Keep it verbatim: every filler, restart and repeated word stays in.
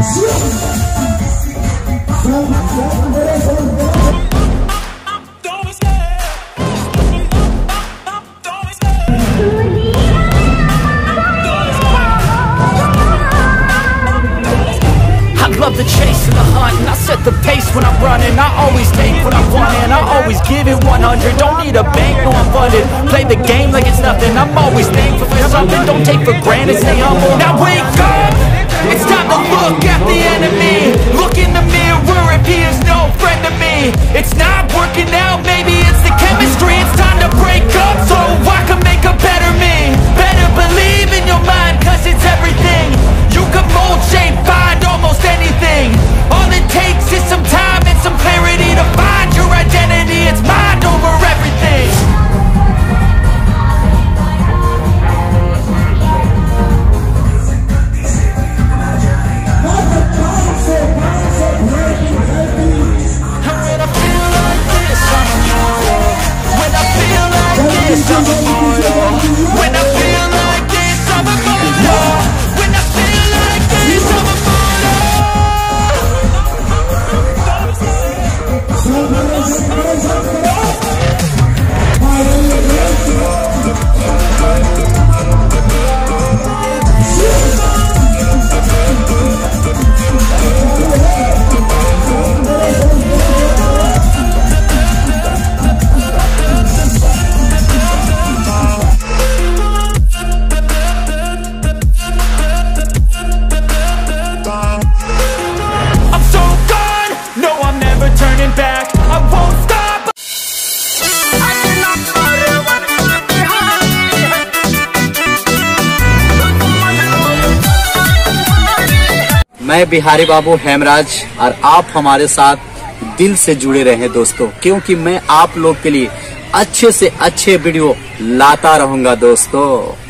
Love the chase and the hunt, and I set the pace when I'm running. I always take what I want and I always give it one hundred. Don't need a bank, no I'm funded. Play the game like it's nothing. I'm always thankful for something. Don't take for granted, stay humble. Now wake up, it's time to look at the enemy. Look in the mirror if he is no friend to me. It's not working out, maybe it's the chemistry. It's time to break up so I can make a better me. Better believe in your mind, cause it's everything. You can mold, shape, find almost anything. All it takes is some time and some clarity to find your identity. It's mind over everything. And when I feel like this, I'm immortal. When I feel like this, I'm immortal. When I feel like this, I'm immortal. When I feel like this, I'm immortal. मैं बिहारी बाबू हेमराज और आप हमारे साथ दिल से जुड़े रहे दोस्तों, क्योंकि मैं आप लोग के लिए अच्छे से अच्छे वीडियो लाता रहूंगा दोस्तों।